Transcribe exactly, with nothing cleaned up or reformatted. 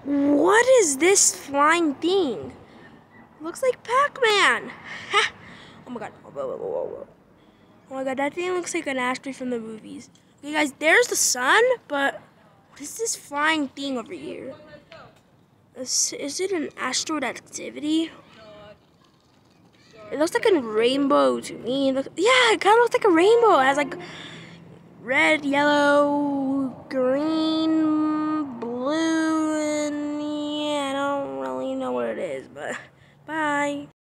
What is this flying thing? Looks like Pac-Man. Ha! Oh my god. Whoa, whoa, whoa, whoa. Oh my god, that thing looks like an asteroid from the movies. Okay guys, there's the sun, but what is this flying thing over here? Is, is it an asteroid activity? It looks like a rainbow to me. Look, yeah, it kind of looks like a rainbow. It has like red, yellow, green.